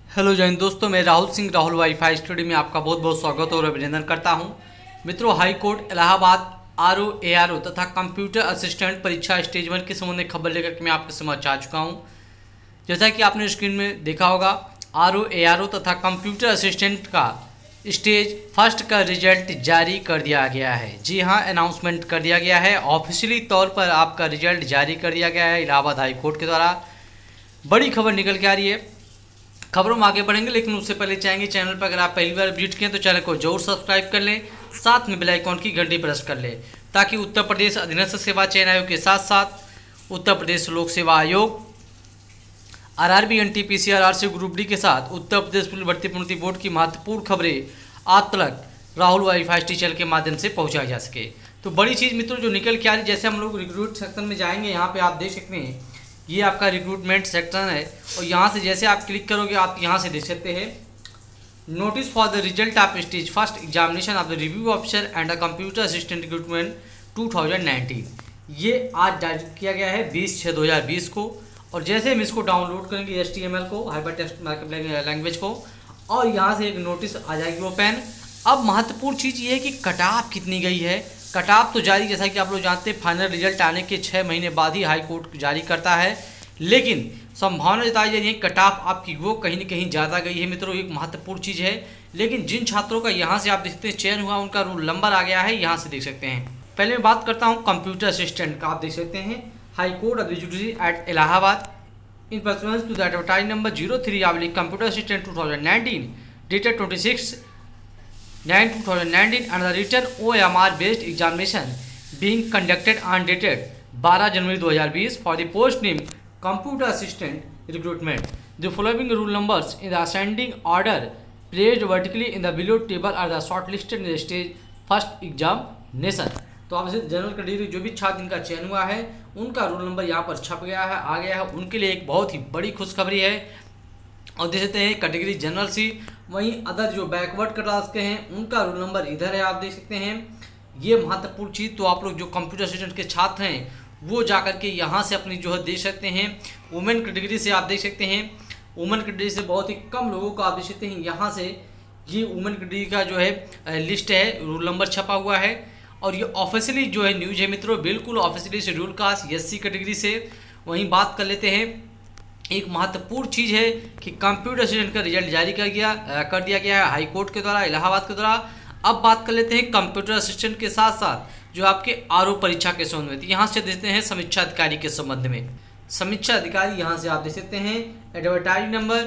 Hello जय हिंद दोस्तों, मैं राहुल सिंह राहुल वाईफाई स्टूडियो में आपका बहुत बहुत स्वागत और अभिनंदन करता हूं। मित्रों, हाई कोर्ट इलाहाबाद आरओ तथा कंप्यूटर असिस्टेंट परीक्षा स्टेज 1 के संबंध में खबर लेकर के मैं आपके समक्ष आ चुका हूं। जैसा कि आपने स्क्रीन में देखा होगा, आरओ तथा कंप्यूटर असिस्टेंट का स्टेज फर्स्ट का रिजल्ट जारी कर दिया गया है। जी हाँ, अनाउंसमेंट कर दिया गया है। ऑफिशियली तौर पर आपका रिजल्ट जारी कर दिया गया है इलाहाबाद हाई कोर्ट के द्वारा। बड़ी खबर निकल के आ रही है। खबरों में आगे बढ़ेंगे, लेकिन उससे पहले चाहेंगे चैनल पर अगर आप पहली बार विजिट किए तो चैनल को जरूर सब्सक्राइब कर लें, साथ में बेल आइकॉन की घंटी प्रेस कर लें, ताकि उत्तर प्रदेश अधीनस्थ सेवा चयन आयोग के साथ साथ उत्तर प्रदेश लोक सेवा आयोग, RRB, NTPC, RRC group D के साथ उत्तर प्रदेश पुलिस भर्ती प्रोन्नति बोर्ड की महत्वपूर्ण खबरें आप तक राहुल वाईफाई चैनल के माध्यम से पहुँचाई जा सके। तो बड़ी चीज़ मित्रों जो निकल के आ रही, जैसे हम लोग रिक्रूट सेक्शन में जाएंगे, यहाँ पे आप देख सकते हैं ये आपका रिक्रूटमेंट सेक्शन है, और यहाँ से जैसे आप क्लिक करोगे आप यहाँ से देख सकते हैं notice for the result of stage first examination of the review officer and the computer assistant recruitment 2019। ये आज जारी किया गया है 20/6/2020 को। और जैसे हम इसको डाउनलोड करेंगे HTML को, हाइपर टेक्स्ट मार्कअप लैंग्वेज को, और यहाँ से एक नोटिस आ जाएगी ओपन। अब महत्वपूर्ण चीज़ ये है कि कट ऑफ कितनी गई है। कट ऑफ तो जारी, जैसा कि आप लोग जानते हैं, फाइनल रिजल्ट आने के 6 महीने बाद ही हाई कोर्ट जारी करता है, लेकिन संभावना जताई जा रही है कट ऑफ आपकी वो कहीं न कहीं ज़्यादा गई है। मित्रों, एक महत्वपूर्ण चीज़ है। लेकिन जिन छात्रों का यहाँ से आप देख सकते हैं चयन हुआ, उनका रोल नंबर आ गया है, यहाँ से देख सकते हैं। पहले मैं बात करता हूँ कंप्यूटर असिस्टेंट का। आप देख सकते हैं high court of the judiciary at Allahabad in performance to the advertise number 03 computer assistant 2019 dated 26/9/2019 and the written OMR based examination being conducted on dated 12 January 2020 for the post name computer assistant recruitment. The following rule numbers in the ascending order placed vertically in the below table are the shortlisted in the stage first examination. तो आप इसे general category जो भी छात्र जिनका चयन हुआ है उनका रोल नंबर यहाँ पर छप गया है, आ गया है। उनके लिए एक बहुत ही बड़ी खुशखबरी है। और देख सकते हैं कैटेगरी जनरल सी, वहीं अदर जो बैकवर्ड क्लास के हैं उनका रोल नंबर इधर है, आप देख सकते हैं। ये महत्वपूर्ण चीज़, तो आप लोग जो कंप्यूटर असिस्टेंट के छात्र हैं वो जा करके यहाँ से अपनी जो है देख सकते हैं। वुमेन कैटेगरी से आप देख सकते हैं, वुमेन कैटेगरी से बहुत ही कम लोगों को आप देख सकते हैं। यहाँ से ये वुमेन कैटेगरी का जो है लिस्ट है, रोल नंबर छपा हुआ है। और ये ऑफिशियली जो है न्यूज है मित्रों, बिल्कुल officially schedule caste SC category से। वहीं बात कर लेते हैं, एक महत्वपूर्ण चीज़ है कि कंप्यूटर असिस्टेंट का रिजल्ट जारी कर दिया गया है हाई कोर्ट के द्वारा, इलाहाबाद के द्वारा। अब बात कर लेते हैं कंप्यूटर असिस्टेंट के साथ साथ जो आपके आरओ परीक्षा के संबंध में। यहाँ से देखते हैं समीक्षा अधिकारी के संबंध में। समीक्षा अधिकारी यहाँ से आप देख सकते हैं advertise number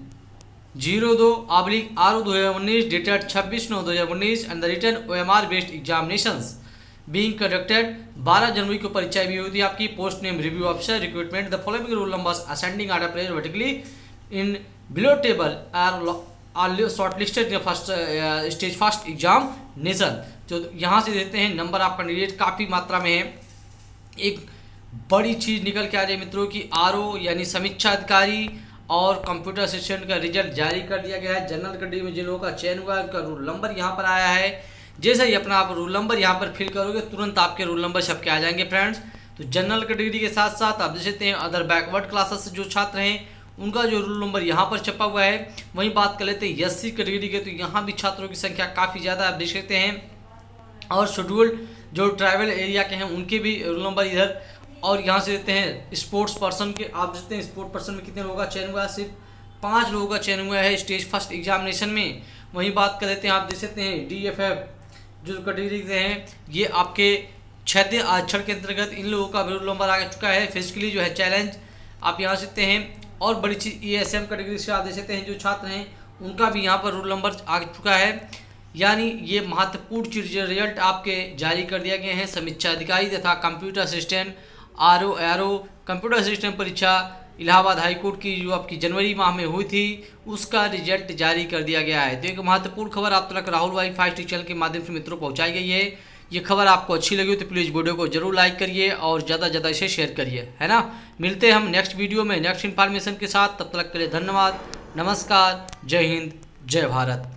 02/RO 2019 dated 26/9/2019 and the written OMR based examinations being conducted 12 जनवरी को परीक्षा भी हुई थी आपकी। Post name review officer recruitment the following roll numbers ascending order placed vertically in below table are shortlisted in first stage first examination. जो यहाँ से देते हैं नंबर ऑफ कैंडिडेट काफ़ी मात्रा में है। एक बड़ी चीज़ निकल के आ रही है मित्रों की आरओ यानी समीक्षा अधिकारी और कंप्यूटर असिस्टेंट का रिजल्ट जारी कर दिया गया है। जनरल कैटेगरी में जिन लोगों का चयन हुआ है उनका रोल नंबर यहाँ पर आया है। जैसे ही अपना आप रोल नंबर यहाँ पर फिल करोगे तुरंत आपके रोल नंबर छप के आ जाएंगे फ्रेंड्स। तो जनरल कैटेगरी के साथ साथ आप देख सकते हैं अदर बैकवर्ड क्लासेस से जो छात्र हैं उनका जो रोल नंबर यहाँ पर छपा हुआ है। वहीं बात कर लेते हैं SC कैटेगरी के, तो यहाँ भी छात्रों की संख्या काफ़ी ज़्यादा आप देख सकते हैं। और शेड्यूल्ड जो ट्राइबल एरिया के हैं उनके भी रोल नंबर इधर। और यहाँ से देते हैं स्पोर्ट्स पर्सन के, आप देखते हैं स्पोर्ट्स पर्सन में कितने लोगों का चयन हुआ है, सिर्फ 5 लोगों का चयन हुआ है स्टेज फर्स्ट एग्जामिनेशन में। वहीं बात कर लेते हैं, आप देख सकते हैं DFF जो कैटेगरी के हैं ये आपके क्षैतिज आरक्षण के अंतर्गत इन लोगों का रोल नंबर आ चुका है। फिजिकली जो है चैलेंज आप यहाँ सकते हैं। और बड़ी चीज़ ESM कैटेगरी से आप देख सकते हैं जो छात्र हैं उनका भी यहाँ पर रोल नंबर आ चुका है। यानी ये महत्वपूर्ण चीज रिजल्ट आपके जारी कर दिया गए हैं। समीक्षा अधिकारी तथा computer assistant RO computer assistant परीक्षा इलाहाबाद हाई कोर्ट की जो आपकी जनवरी माह में हुई थी उसका रिजल्ट जारी कर दिया गया है। तो एक महत्वपूर्ण खबर आप तक राहुल वाईफाई चैनल के माध्यम से मित्रों पहुंचाई गई है। ये खबर आपको अच्छी लगी हो तो प्लीज़ वीडियो को जरूर लाइक करिए और ज़्यादा से ज़्यादा इसे शेयर करिए, है ना। मिलते हैं हम नेक्स्ट वीडियो में नेक्स्ट इन्फॉर्मेशन के साथ। तब तक के लिए धन्यवाद, नमस्कार, जय हिंद, जय भारत।